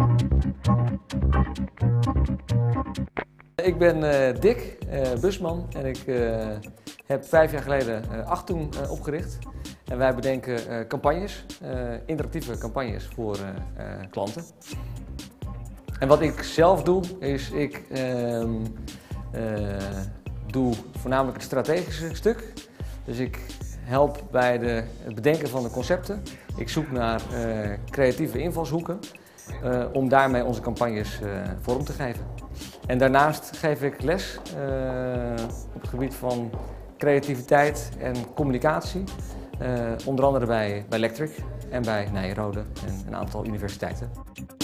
Ik ben Dick Busman en ik heb 5 jaar geleden Achtung opgericht. En wij bedenken campagnes, interactieve campagnes voor klanten. En wat ik zelf doe, is ik doe voornamelijk het strategische stuk. Dus ik help bij het bedenken van de concepten. Ik zoek naar creatieve invalshoeken om daarmee onze campagnes vorm te geven. En daarnaast geef ik les op het gebied van creativiteit en communicatie. Onder andere bij Lectric en bij Nyenrode en een aantal universiteiten.